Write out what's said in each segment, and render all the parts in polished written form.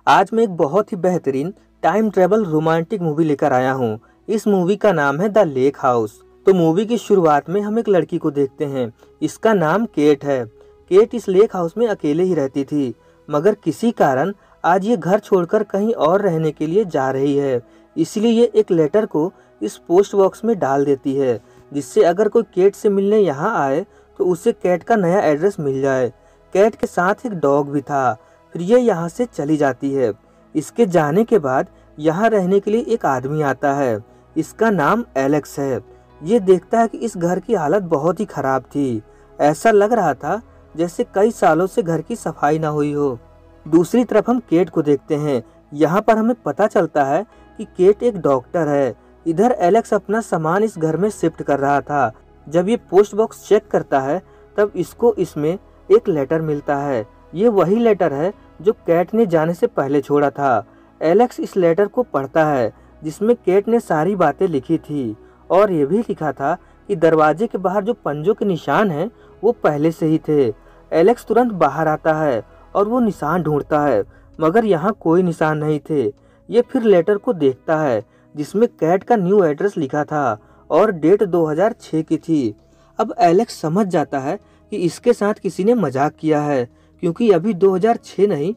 आज मैं एक बहुत ही बेहतरीन टाइम ट्रेवल रोमांटिक मूवी लेकर आया हूँ। इस मूवी का नाम है द लेक हाउस। तो मूवी की शुरुआत में हम एक लड़की को देखते हैं। इसका नाम केट है। केट इस लेक हाउस में अकेले ही रहती थी, मगर किसी कारण आज ये घर छोड़कर कहीं और रहने के लिए जा रही है। इसलिए ये एक लेटर को इस पोस्ट बॉक्स में डाल देती है, जिससे अगर कोई केट से मिलने यहाँ आए तो उसे केट का नया एड्रेस मिल जाए। केट के साथ एक डॉग भी था। फिर ये यहाँ से चली जाती है। इसके जाने के बाद यहाँ रहने के लिए एक आदमी आता है। इसका नाम एलेक्स है। ये देखता है कि इस घर की हालत बहुत ही खराब थी। ऐसा लग रहा था जैसे कई सालों से घर की सफाई ना हुई हो। दूसरी तरफ हम केट को देखते हैं। यहाँ पर हमें पता चलता है कि केट एक डॉक्टर है। इधर एलेक्स अपना सामान इस घर में शिफ्ट कर रहा था। जब ये पोस्ट बॉक्स चेक करता है तब इसको इसमें एक लेटर मिलता है। ये वही लेटर है जो केट ने जाने से पहले छोड़ा था। एलेक्स इस लेटर को पढ़ता है, जिसमें केट ने सारी बातें लिखी थी और ये भी लिखा था कि दरवाजे के बाहर जो पंजों के निशान हैं वो पहले से ही थे। एलेक्स तुरंत बाहर आता है और वो निशान ढूंढता है, मगर यहाँ कोई निशान नहीं थे। ये फिर लेटर को देखता है, जिसमें केट का न्यू एड्रेस लिखा था और डेट 2006 की थी। अब एलेक्स समझ जाता है कि इसके साथ किसी ने मजाक किया है, क्योंकि अभी 2006 नहीं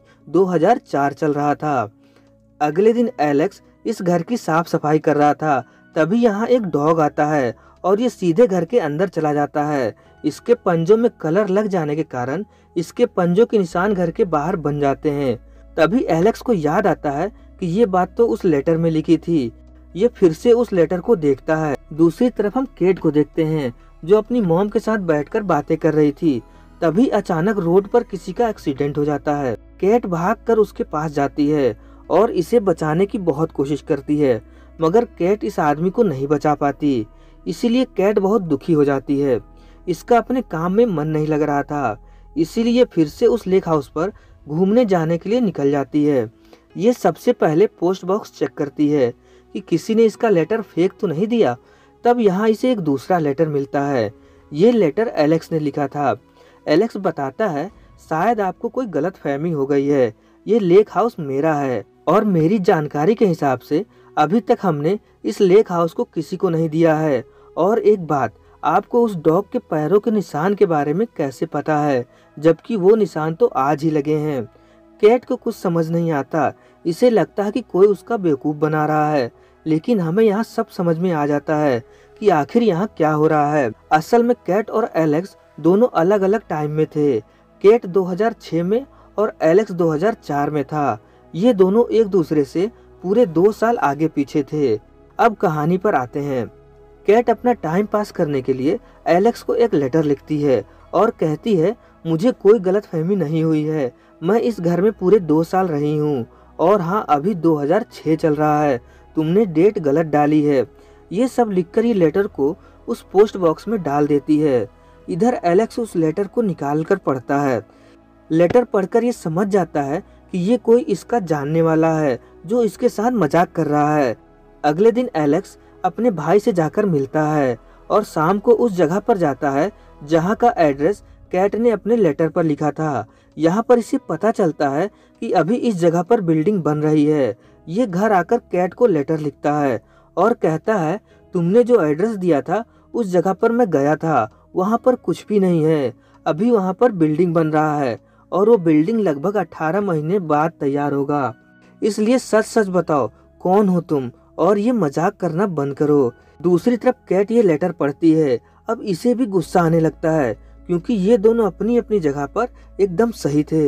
2004 चल रहा था। अगले दिन एलेक्स इस घर की साफ सफाई कर रहा था। तभी यहाँ एक डॉग आता है और ये सीधे घर के अंदर चला जाता है। इसके पंजों में कलर लग जाने के कारण इसके पंजों के निशान घर के बाहर बन जाते हैं। तभी एलेक्स को याद आता है कि ये बात तो उस लेटर में लिखी थी। ये फिर से उस लेटर को देखता है। दूसरी तरफ हम केट को देखते हैं, जो अपनी मॉम के साथ बैठकर बातें कर रही थी। तभी अचानक रोड पर किसी का एक्सीडेंट हो जाता है। केट भागकर उसके पास जाती है और इसे बचाने की बहुत कोशिश करती है, मगर केट इस आदमी को नहीं बचा पाती। इसीलिए केट बहुत दुखी हो जाती है। इसका अपने काम में मन नहीं लग रहा था, इसीलिए फिर से उस लेक हाउस पर घूमने जाने के लिए निकल जाती है। ये सबसे पहले पोस्ट बॉक्स चेक करती है कि किसी ने इसका लेटर फेंक तो नहीं दिया। तब यहाँ इसे एक दूसरा लेटर मिलता है। ये लेटर एलेक्स ने लिखा था। एलेक्स बताता है, शायद आपको कोई गलत फहमी हो गई है। ये लेक हाउस मेरा है और मेरी जानकारी के हिसाब से अभी तक हमने इस लेक हाउस को किसी को नहीं दिया है। और एक बात, आपको उस डॉग के पैरों के निशान के बारे में कैसे पता है, जबकि वो निशान तो आज ही लगे हैं। केट को कुछ समझ नहीं आता। इसे लगता है कि कोई उसका बेवकूफ़ बना रहा है, लेकिन हमें यहाँ सब समझ में आ जाता है कि आखिर यहाँ क्या हो रहा है। असल में केट और एलेक्स दोनों अलग अलग टाइम में थे। केट 2006 में और एलेक्स 2004 में था। ये दोनों एक दूसरे से पूरे 2 साल आगे पीछे थे। अब कहानी पर आते हैं। केट अपना टाइम पास करने के लिए एलेक्स को एक लेटर लिखती है और कहती है, मुझे कोई गलतफहमी नहीं हुई है। मैं इस घर में पूरे 2 साल रही हूँ और हाँ, अभी 2006 चल रहा है। तुमने डेट गलत डाली है। ये सब लिखकर ये लेटर को उस पोस्ट बॉक्स में डाल देती है। इधर एलेक्स उस लेटर को निकाल कर पढ़ता है। लेटर पढ़कर ये समझ जाता है कि ये कोई इसका जानने वाला है जो इसके साथ मजाक कर रहा है। अगले दिन एलेक्स अपने भाई से जाकर मिलता है और शाम को उस जगह पर जाता है जहाँ का एड्रेस केट ने अपने लेटर पर लिखा था। यहाँ पर इसे पता चलता है कि अभी इस जगह पर बिल्डिंग बन रही है। ये घर आकर केट को लेटर लिखता है और कहता है, तुमने जो एड्रेस दिया था उस जगह पर मैं गया था, वहाँ पर कुछ भी नहीं है। अभी वहाँ पर बिल्डिंग बन रहा है और वो बिल्डिंग लगभग 18 महीने बाद तैयार होगा। इसलिए सच सच बताओ, कौन हो तुम और ये मजाक करना बंद करो। दूसरी तरफ केट ये लेटर पढ़ती है। अब इसे भी गुस्सा आने लगता है, क्योंकि ये दोनों अपनी अपनी जगह पर एकदम सही थे।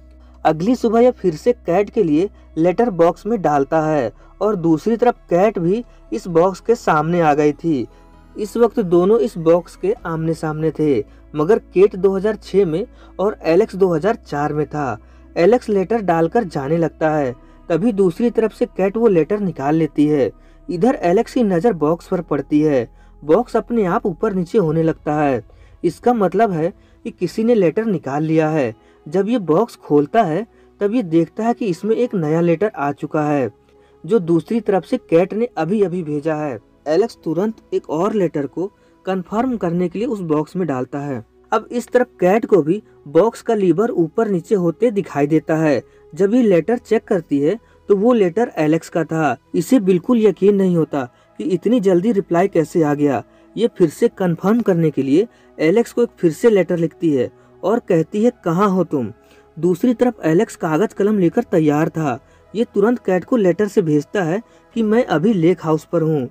अगली सुबह यह फिर से केट के लिए लेटर बॉक्स में डालता है और दूसरी तरफ केट भी इस बॉक्स के सामने आ गई थी। इस वक्त दोनों इस बॉक्स के आमने सामने थे, मगर केट 2006 में और एलेक्स 2004 में था। एलेक्स लेटर डालकर जाने लगता है। तभी दूसरी तरफ से केट वो लेटर निकाल लेती है। इधर एलेक्स की नज़र बॉक्स पर पड़ती है। बॉक्स अपने आप ऊपर नीचे होने लगता है। इसका मतलब है कि किसी ने लेटर निकाल लिया है। जब ये बॉक्स खोलता है तब ये देखता है कि इसमें एक नया लेटर आ चुका है, जो दूसरी तरफ से केट ने अभी अभी भेजा है। एलेक्स तुरंत एक और लेटर को कंफर्म करने के लिए उस बॉक्स में डालता है। अब इस तरफ कैट को भी बॉक्स का लीवर ऊपर नीचे होते दिखाई देता है। जब ये लेटर चेक करती है तो वो लेटर एलेक्स का था। इसे बिल्कुल यकीन नहीं होता कि इतनी जल्दी रिप्लाई कैसे आ गया। ये फिर से कंफर्म करने के लिए एलेक्स को एक फिर से लेटर लिखती है और कहती है कहाँ हो तुम। दूसरी तरफ एलेक्स कागज कलम लेकर तैयार था। ये तुरंत कैट को लेटर से भेजता है कि मैं अभी लेक हाउस पर हूँ।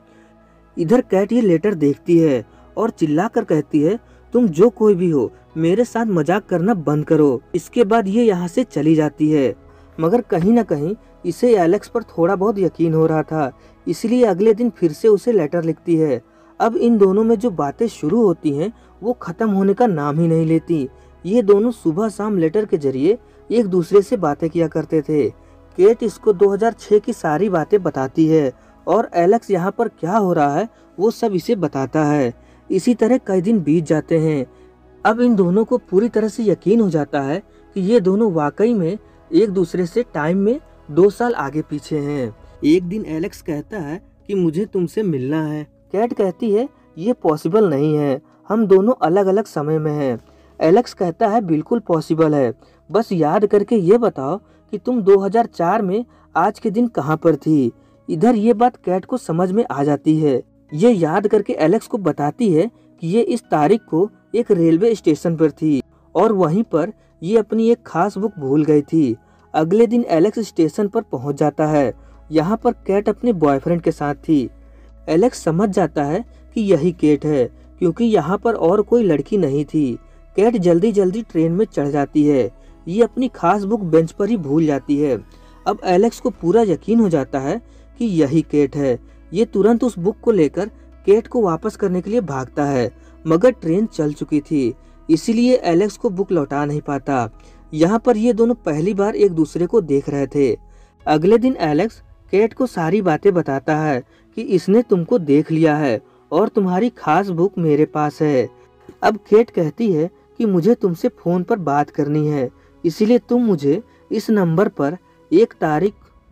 इधर कैट ये लेटर देखती है और चिल्लाकर कहती है तुम जो कोई भी हो मेरे साथ मजाक करना बंद करो। इसके बाद ये यहाँ से चली जाती है। मगर कहीं न कहीं इसे एलेक्स पर थोड़ा बहुत यकीन हो रहा था, इसलिए अगले दिन फिर से उसे लेटर लिखती है। अब इन दोनों में जो बातें शुरू होती हैं वो खत्म होने का नाम ही नहीं लेती। ये दोनों सुबह शाम लेटर के जरिए एक दूसरे से बातें किया करते थे। केट इसको 2006 की सारी बातें बताती है और एलेक्स यहाँ पर क्या हो रहा है वो सब इसे बताता है। इसी तरह कई दिन बीत जाते हैं। अब इन दोनों को पूरी तरह से यकीन हो जाता है कि ये दोनों वाकई में एक दूसरे से टाइम में 2 साल आगे पीछे हैं। एक दिन एलेक्स कहता है कि मुझे तुमसे मिलना है। कैट कहती है ये पॉसिबल नहीं है, हम दोनों अलग अलग समय में हैं। एलेक्स कहता है बिल्कुल पॉसिबल है, बस याद करके ये बताओ कि तुम 2004 में आज के दिन कहाँ पर थी। इधर ये बात कैट को समझ में आ जाती है। ये याद करके एलेक्स को बताती है कि ये इस तारीख को एक रेलवे स्टेशन पर थी और वहीं पर ये अपनी एक खास बुक भूल गई थी। अगले दिन एलेक्स स्टेशन पर पहुंच जाता है। यहाँ पर कैट अपने बॉयफ्रेंड के साथ थी। एलेक्स समझ जाता है कि यही केट है क्योंकि यहाँ पर और कोई लड़की नहीं थी। कैट जल्दी जल्दी ट्रेन में चढ़ जाती है। ये अपनी खास बुक बेंच पर ही भूल जाती है। अब एलेक्स को पूरा यकीन हो जाता है कि यही केट है। ये तुरंत उस बुक को लेकर केट को वापस करने के लिए भागता है, मगर ट्रेन चल चुकी थी, इसीलिए एलेक्स को बुक लौटा नहीं पाता। यहाँ पर ये दोनों पहली बार एक दूसरे को देख रहे थे। अगले दिन एलेक्स केट को सारी बातें बताता है कि इसने तुमको देख लिया है और तुम्हारी खास बुक मेरे पास है। अब केट कहती है कि मुझे तुमसे फोन पर बात करनी है, इसीलिए तुम मुझे इस नंबर पर 1 तारीख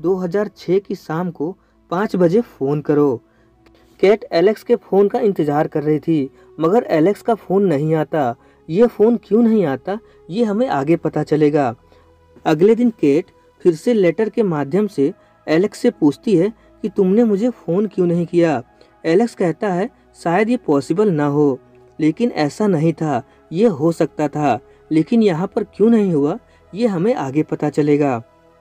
2006 की शाम को 5 बजे फोन करो। कैट एलेक्स के फोन का इंतजार कर रही थी, मगर एलेक्स का फोन नहीं आता। ये फोन क्यों नहीं आता ये हमें आगे पता चलेगा। अगले दिन केट फिर से लेटर के माध्यम से एलेक्स से पूछती है कि तुमने मुझे फोन क्यों नहीं किया। एलेक्स कहता है शायद ये पॉसिबल ना हो, लेकिन ऐसा नहीं था, ये हो सकता था, लेकिन यहाँ पर क्यों नहीं हुआ ये हमें आगे पता चलेगा।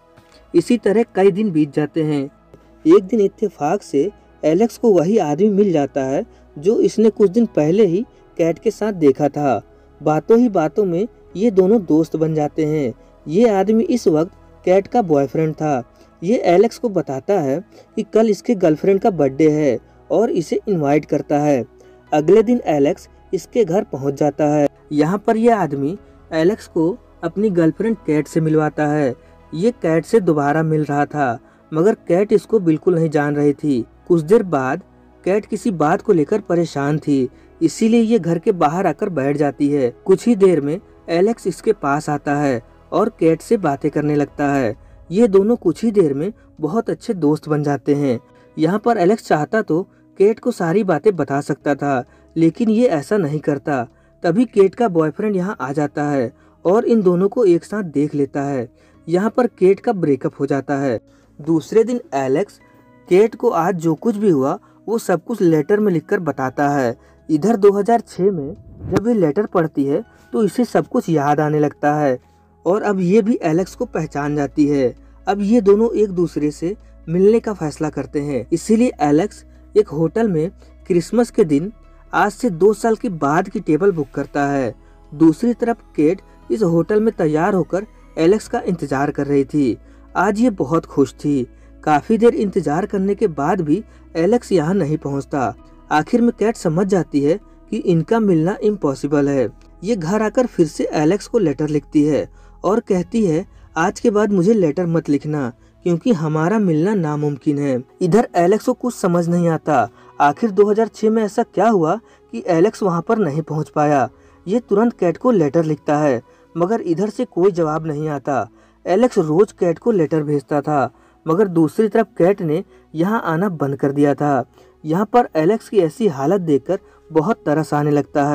इसी तरह कई दिन बीत जाते हैं। एक दिन इत्तेफाक से एलेक्स को वही आदमी मिल जाता है जो इसने कुछ दिन पहले ही कैट के साथ देखा था। बातों ही बातों में ये दोनों दोस्त बन जाते हैं। ये आदमी इस वक्त कैट का बॉयफ्रेंड था। ये एलेक्स को बताता है कि कल इसके गर्लफ्रेंड का बर्थडे है और इसे इनवाइट करता है। अगले दिन एलेक्स इसके घर पहुंच जाता है। यहाँ पर यह आदमी एलेक्स को अपनी गर्लफ्रेंड कैट से मिलवाता है। ये कैट से दोबारा मिल रहा था, मगर कैट इसको बिल्कुल नहीं जान रही थी। कुछ देर बाद कैट किसी बात को लेकर परेशान थी, इसीलिए ये घर के बाहर आकर बैठ जाती है। कुछ ही देर में एलेक्स इसके पास आता है और कैट से बातें करने लगता है। ये दोनों कुछ ही देर में बहुत अच्छे दोस्त बन जाते हैं। यहाँ पर एलेक्स चाहता तो केट को सारी बातें बता सकता था, लेकिन ये ऐसा नहीं करता। तभी केट का बॉयफ्रेंड यहाँ आ जाता है और इन दोनों को एक साथ देख लेता है। यहाँ पर केट का ब्रेकअप हो जाता है। दूसरे दिन एलेक्स केट को आज जो कुछ भी हुआ वो सब कुछ लेटर में लिखकर बताता है। इधर 2006 में जब ये लेटर पढ़ती है तो इसे सब कुछ याद आने लगता है और अब ये भी एलेक्स को पहचान जाती है। अब ये दोनों एक दूसरे से मिलने का फैसला करते हैं, इसीलिए एलेक्स एक होटल में क्रिसमस के दिन आज से 2 साल के बाद की टेबल बुक करता है। दूसरी तरफ केट इस होटल में तैयार होकर एलेक्स का इंतजार कर रही थी। आज ये बहुत खुश थी। काफी देर इंतजार करने के बाद भी एलेक्स यहाँ नहीं पहुँचता। आखिर में कैट समझ जाती है कि इनका मिलना इम्पॉसिबल है। ये घर आकर फिर से एलेक्स को लेटर लिखती है और कहती है आज के बाद मुझे लेटर मत लिखना क्योंकि हमारा मिलना नामुमकिन है। इधर एलेक्स को कुछ समझ नहीं आता। आखिर 2006 में ऐसा क्या हुआ कि एलेक्स वहां पर नहीं पहुंच पाया। ये तुरंत कैट को लेटर लिखता है, मगर इधर से कोई जवाब नहीं आता। एलेक्स रोज कैट को लेटर भेजता था, मगर दूसरी तरफ कैट ने यहाँ आना बंद कर दिया था। यहाँ पर एलेक्स की ऐसी हालत देखकर बहुत तरस आने लगता है।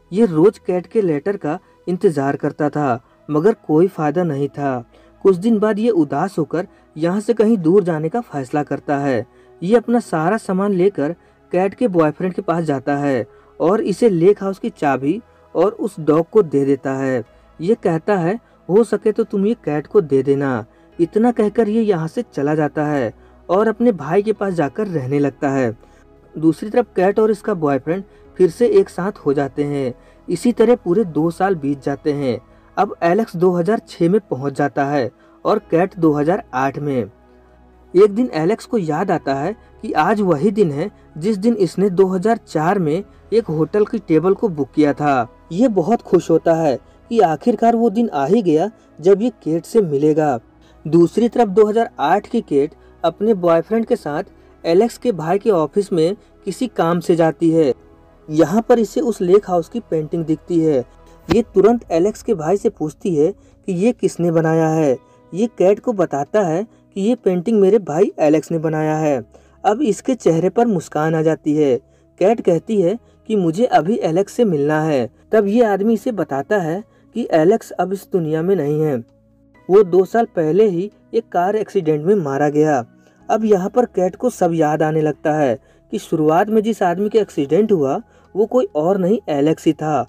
ये रोज कैट के लेटर का इंतजार करता था, मगर कोई फायदा नहीं था। कुछ दिन बाद ये उदास होकर यहाँ से कहीं दूर जाने का फैसला करता है। ये अपना सारा सामान लेकर कैट के बॉयफ्रेंड के पास जाता है और इसे लेक हाउस की चाबी और उस डॉग को दे देता है। ये कहता है हो सके तो तुम ये कैट को दे देना। इतना कहकर ये यहाँ से चला जाता है और अपने भाई के पास जाकर रहने लगता है। दूसरी तरफ कैट और इसका बॉयफ्रेंड फिर से एक साथ हो जाते हैं। इसी तरह पूरे 2 साल बीत जाते हैं। अब एलेक्स 2006 में पहुंच जाता है और कैट 2008 में। एक दिन एलेक्स को याद आता है कि आज वही दिन है जिस दिन इसने 2004 में एक होटल की टेबल को बुक किया था। ये बहुत खुश होता है कि आखिरकार वो दिन आ ही गया जब ये केट से मिलेगा। दूसरी तरफ 2008 की केट अपने बॉयफ्रेंड के साथ एलेक्स के भाई के ऑफिस में किसी काम से जाती है। यहाँ पर इसे उस लेक हाउस की पेंटिंग दिखती है। ये तुरंत एलेक्स के भाई से पूछती है कि ये किसने बनाया है। ये कैट को बताता है कि ये पेंटिंग मेरे भाई एलेक्स ने बनाया है। अब इसके चेहरे पर मुस्कान आ जाती है। कैट कहती है कि मुझे अभी एलेक्स से मिलना है। तब ये आदमी इसे बताता है कि एलेक्स अब इस दुनिया में नहीं है। वो 2 साल पहले ही एक कार एक्सीडेंट में मारा गया। अब यहाँ पर कैट को सब याद आने लगता है कि शुरुआत में जिस आदमी के एक्सीडेंट हुआ वो कोई और नहीं एलेक्स ही था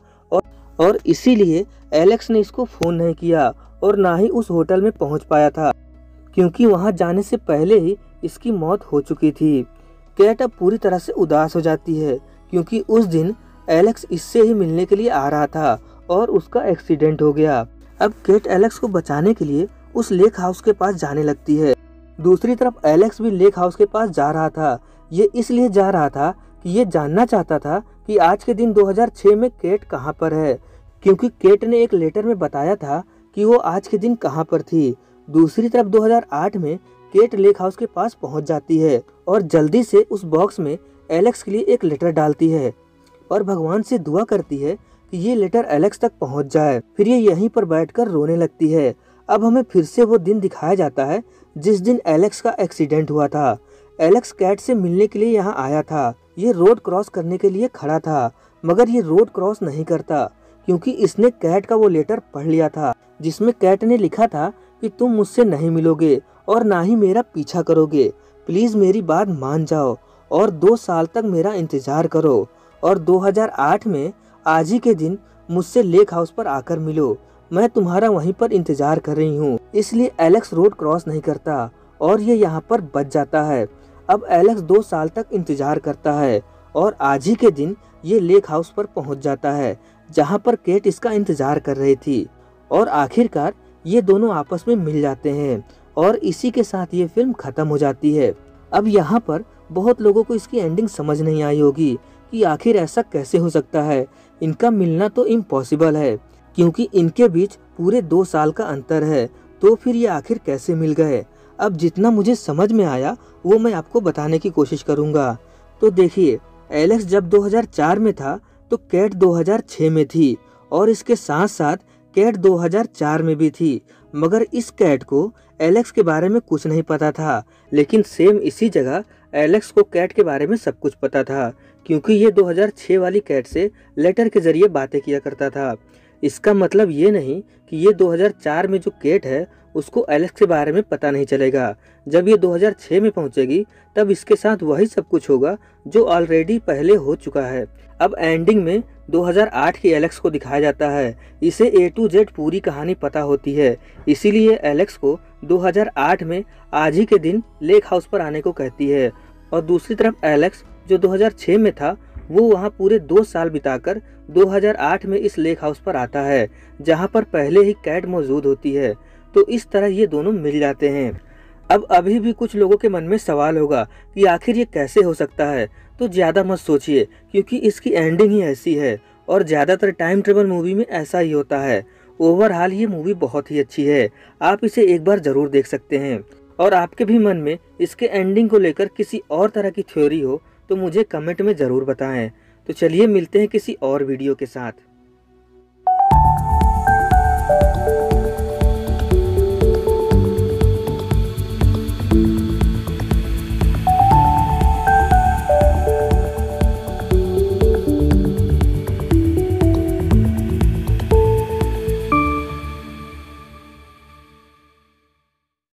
और इसीलिए एलेक्स ने इसको फोन नहीं किया और ना ही उस होटल में पहुंच पाया था, क्योंकि वहां जाने से पहले ही इसकी मौत हो चुकी थी। कैट अब पूरी तरह से उदास हो जाती है क्योंकि उस दिन एलेक्स इससे ही मिलने के लिए आ रहा था और उसका एक्सीडेंट हो गया। अब कैट एलेक्स को बचाने के लिए उस लेक हाउस के पास जाने लगती है। दूसरी तरफ एलेक्स भी लेक हाउस के पास जा रहा था। ये इसलिए जा रहा था कि ये जानना चाहता था कि आज के दिन 2006 में केट कहाँ पर है, क्योंकि केट ने एक लेटर में बताया था कि वो आज के दिन कहाँ पर थी। दूसरी तरफ 2008 में केट लेक हाउस के पास पहुंच जाती है और जल्दी से उस बॉक्स में एलेक्स के लिए एक लेटर डालती है और भगवान से दुआ करती है कि ये लेटर एलेक्स तक पहुंच जाए। फिर ये यहीं पर बैठकर रोने लगती है। अब हमें फिर से वो दिन दिखाया जाता है जिस दिन एलेक्स का एक्सीडेंट हुआ था। एलेक्स कैट से मिलने के लिए यहाँ आया था। ये रोड क्रॉस करने के लिए खड़ा था, मगर ये रोड क्रॉस नहीं करता क्योंकि इसने कैट का वो लेटर पढ़ लिया था जिसमें कैट ने लिखा था कि तुम मुझसे नहीं मिलोगे और ना ही मेरा पीछा करोगे। प्लीज मेरी बात मान जाओ और 2 साल तक मेरा इंतजार करो और 2008 में आज ही के दिन मुझसे लेक हाउस पर आकर मिलो। मैं तुम्हारा वहीं पर इंतजार कर रही हूँ। इसलिए एलेक्स रोड क्रॉस नहीं करता और ये यहाँ पर बच जाता है। अब एलेक्स 2 साल तक इंतजार करता है और आज ही के दिन ये लेक हाउस पर पहुँच जाता है जहाँ पर केट इसका इंतजार कर रही थी और आखिरकार ये दोनों आपस में मिल जाते हैं और इसी के साथ ये फिल्म खत्म हो जाती है। अब यहाँ पर बहुत लोगों को इसकी एंडिंग समझ नहीं आई होगी कि आखिर ऐसा कैसे हो सकता है। इनका मिलना तो इम्पॉसिबल है क्योंकि इनके बीच पूरे 2 साल का अंतर है, तो फिर ये आखिर कैसे मिल गए। अब जितना मुझे समझ में आया वो मैं आपको बताने की कोशिश करूंगा। तो देखिए, एलेक्स जब 2004 में था तो कैट 2006 में थी और इसके साथ साथ कैट 2004 में भी थी, मगर इस कैट को एलेक्स के बारे में कुछ नहीं पता था। लेकिन सेम इसी जगह एलेक्स को कैट के बारे में सब कुछ पता था क्योंकि ये 2006 वाली कैट से लेटर के जरिए बातें किया करता था। इसका मतलब ये नहीं कि ये 2004 में जो केट है उसको एलेक्स के बारे में पता नहीं चलेगा। जब ये 2006 में पहुंचेगी तब इसके साथ वही सब कुछ होगा जो ऑलरेडी पहले हो चुका है। अब एंडिंग में 2008 की एलेक्स को दिखाया जाता है। इसे A to Z पूरी कहानी पता होती है, इसीलिए एलेक्स को 2008 में आज ही के दिन लेक हाउस पर आने को कहती है और दूसरी तरफ एलेक्स जो 2006 में था वो वहाँ पूरे 2 साल बिताकर 2008 में इस लेक हाउस पर आता है जहाँ पर पहले ही कैट मौजूद होती है। तो इस तरह ये दोनों मिल जाते हैं। अब अभी भी कुछ लोगों के मन में सवाल होगा कि आखिर ये कैसे हो सकता है, तो ज़्यादा मत सोचिए क्योंकि इसकी एंडिंग ही ऐसी है और ज़्यादातर टाइम ट्रेवल मूवी में ऐसा ही होता है। ओवरऑल ये मूवी बहुत ही अच्छी है, आप इसे एक बार ज़रूर देख सकते हैं। और आपके भी मन में इसके एंडिंग को लेकर किसी और तरह की थ्योरी हो तो मुझे कमेंट में ज़रूर बताएं। तो चलिए मिलते हैं किसी और वीडियो के साथ।